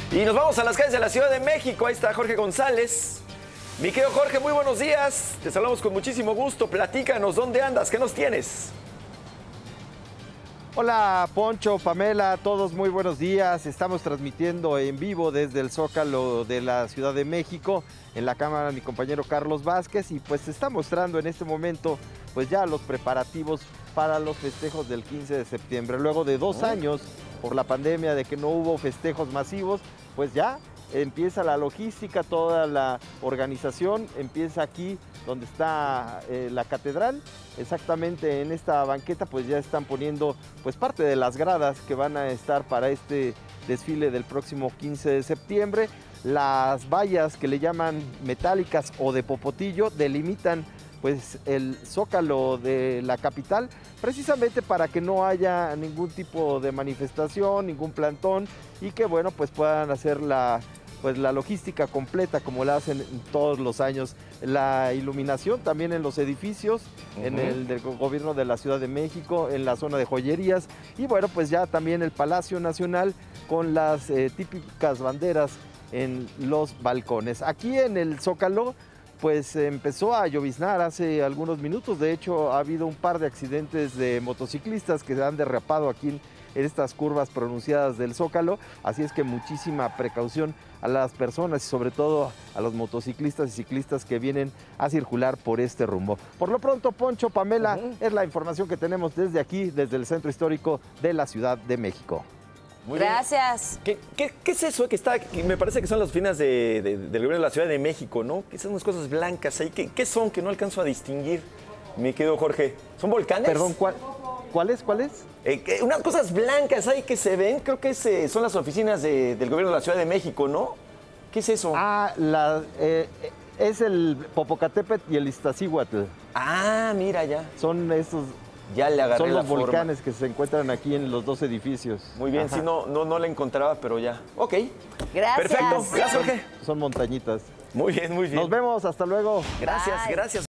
Y nos vamos a las calles de la Ciudad de México. Ahí está Jorge González. Mi querido Jorge, muy buenos días. Te saludamos con muchísimo gusto. Platícanos, ¿dónde andas? ¿Qué nos tienes? Hola Poncho, Pamela, todos muy buenos días. Estamos transmitiendo en vivo desde el Zócalo de la Ciudad de México, en la cámara de mi compañero Carlos Vázquez, y pues se está mostrando en este momento pues ya los preparativos para los festejos del 15 de septiembre. Luego de 2 años por la pandemia, de que no hubo festejos masivos, pues ya empieza la logística, toda la organización empieza aquí donde está la catedral. Exactamente en esta banqueta pues ya están poniendo pues parte de las gradas que van a estar para este desfile del próximo 15 de septiembre. Las vallas que le llaman metálicas o de popotillo delimitan pues el zócalo de la capital, precisamente para que no haya ningún tipo de manifestación, ningún plantón, y que bueno pues puedan hacer la logística completa como la hacen todos los años. La iluminación también en los edificios, en el del gobierno de la Ciudad de México, en la zona de joyerías, y bueno pues ya también el Palacio Nacional con las típicas banderas en los balcones. Aquí en el Zócalo pues empezó a lloviznar hace algunos minutos. De hecho, ha habido un par de accidentes de motociclistas que se han derrapado aquí en estas curvas pronunciadas del Zócalo, así es que muchísima precaución a las personas y sobre todo a los motociclistas y ciclistas que vienen a circular por este rumbo. Por lo pronto, Poncho, Pamela, es la información que tenemos desde aquí, desde el Centro Histórico de la Ciudad de México. Muy Gracias. bien. ¿Qué es eso que está? Me parece que son las oficinas del gobierno de la Ciudad de México, ¿no? Que son unas cosas blancas ahí. ¿Qué son? Que no alcanzo a distinguir, mi querido Jorge. ¿Son volcanes? Perdón, ¿cuáles? Unas cosas blancas ahí que se ven, creo que son las oficinas del gobierno de la Ciudad de México, ¿no? ¿Qué es eso? Es el Popocatépetl y el Iztaccíhuatl. Ah, mira ya. Son esos. Ya le agarré Son la los forma. volcanes que se encuentran aquí en los 2 edificios. Muy bien, sí, no la encontraba, pero ya. Ok. Gracias. Perfecto. Gracias, Jorge. Son montañitas. Muy bien, muy bien. Nos vemos, hasta luego. Gracias, Bye. gracias.